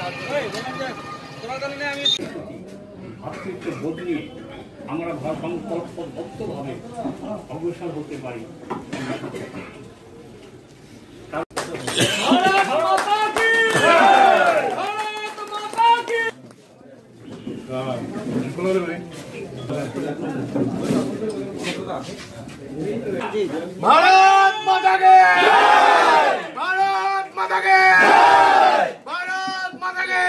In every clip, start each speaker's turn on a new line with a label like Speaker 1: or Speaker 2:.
Speaker 1: বদলিয়ে আমরা সংকল্পবদ্ধভাবে অগ্রসর হতে পারি।
Speaker 2: भारत माता के भारत माता के भारत माता के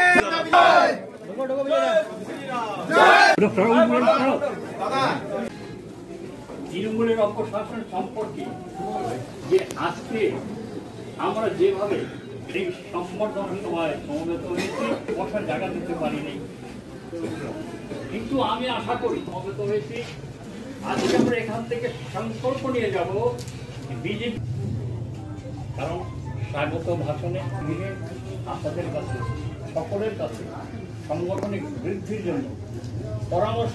Speaker 1: তৃণমূলের অপশাসন সম্পর্কে যে আজকে আমরা যেভাবে এই সম্বর্ধনা সভায় সমবেত হয়েছি বসার জায়গা দিতে পারিনি, কিন্তু আমি আশা করি সমবেত হয়েছি আজকে আমরা এখান থেকে সংকল্প নিয়ে যাব বিজেপি, কারণ স্বাগত ভাষণে আপনাদের কাছে সকলের কাছে সাংগঠনিক বৃদ্ধির জন্য পরামর্শ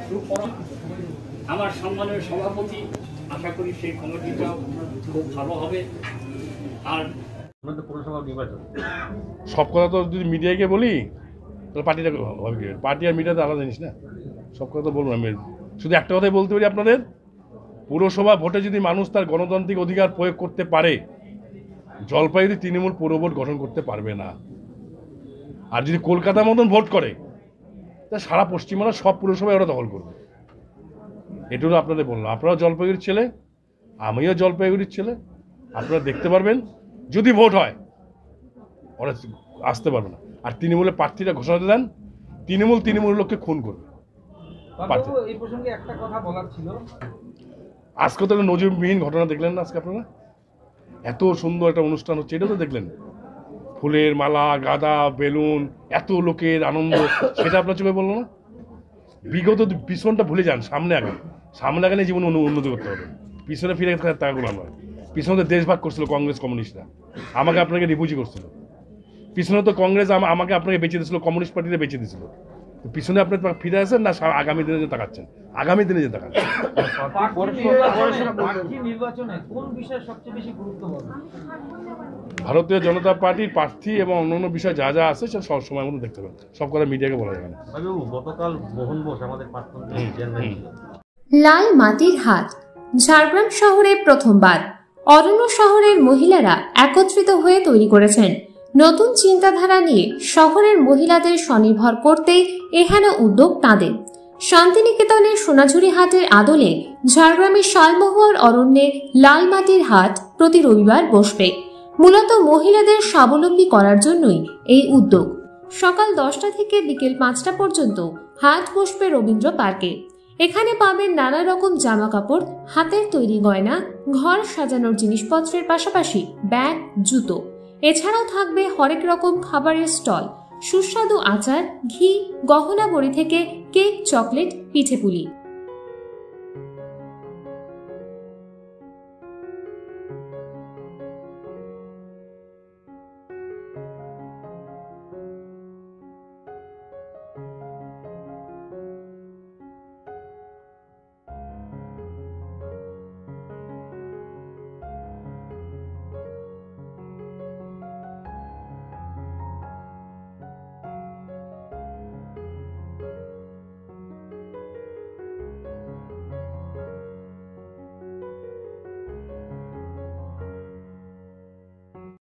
Speaker 1: আমার সম্মানের সভাপতি, আশা করি সেই কমিটিটা খুব ভালো হবে। আর পৌরসভা নির্বাচন
Speaker 3: সব কথা তো যদি মিডিয়াকে বলি তাহলে পার্টিটা পার্টি আর মিডিয়াতে আলাদা জিনিস না, সব কথা তো বলবো আমি। শুধু একটা কথাই বলতে পারি আপনাদের, পুরসভা ভোটে যদি মানুষ তার গণতান্ত্রিক অধিকার প্রয়োগ করতে পারে, জলপাইগুড়ি তৃণমূল পুর ভোট গঠন করতে পারবে না। আর যদি কলকাতার মতন ভোট করে তা সারা পশ্চিমবাংলা সব পুরসভায় ওরা দখল করবে। এটুকু আপনাদের বললাম, আপনারাও জলপাইগুড়ির ছেলে, আমিও জলপাইগুড়ির ছেলে, আপনারা দেখতে পারবেন যদি ভোট হয় ওরা আসতে পারবে না। আর তৃণমূলের প্রার্থীরা ঘোষণা দেন, তৃণমূল লোককে খুন করবে।
Speaker 4: এই প্রসঙ্গে একটা কথা বলার ছিল,
Speaker 3: আজকে তো নজিরবিহীন ঘটনা দেখলেন না, আজকে আপনারা এত সুন্দর একটা অনুষ্ঠান হচ্ছে, এটা তো দেখলেন, ফুলের মালা, গাঁদা, বেলুন, এত লোকের আনন্দ, সেটা আপনার চোখে বললো না? বিগত পিছনটা ভুলে যান, সামনে আগে জীবন উন্নতি করতে হবে, পিছনে ফিরে টাকাগুলো আমরা পিছনে দেশভাগ করছিল কংগ্রেস কমিউনিস্টরা, আমাকে আপনাকে রিফিউজি করছিল, পিছনে তো কংগ্রেস আমাকে আপনাকে বেঁচে দিয়েছিল, কমিউনিস্ট পার্টিতে বেঁচে দিয়েছিল, পিছনে আপনি ফিরে আসেন না আগামী দিনে যে তাকাচ্ছেন, আগামী দিনে যে তাকাচ্ছেন। ভারতীয় জনতা পার্টির প্রার্থী এবং অন্যান্য বিষয় যা যা আছে সেটা সব সময় মতো দেখতে পাবেন, সব কথা মিডিয়াকে বলা যাবে না।
Speaker 1: গতকাল মোহন বোস আমাদের প্রাক্তন চেয়ারম্যান ছিল।
Speaker 5: লাল মাটির হাট ঝাড়গ্রাম শহরে প্রথমবার অরণ্য শহরের মহিলারা একত্রিত হয়ে তৈরি করেছেন নতুন চিন্তাধারা নিয়ে শহরের মহিলাদের স্বনির্ভর করতে এহেন উদ্যোগ তাঁদের। শান্তিনিকেতনের সোনাঝুরি হাটের আদলে ঝাড়গ্রামের শালমহুয়ার অরণ্যে লাল মাটির হাট প্রতি রবিবার বসবে। মূলত মহিলাদের স্বাবলম্বী করার জন্যই এই উদ্যোগ। সকাল 10টা থেকে বিকেল 5টা পর্যন্ত হাট বসবে রবীন্দ্র পার্কে। এখানে পাবেন নানা রকম জামা কাপড়, হাতের তৈরি গয়না, ঘর সাজানোর জিনিসপত্রের পাশাপাশি ব্যাগ, জুতো। এছাড়াও থাকবে হরেক রকম খাবারের স্টল, সুস্বাদু আচার, ঘি, গহনা বড়ি থেকে কেক, চকলেট, পিঠেপুলি।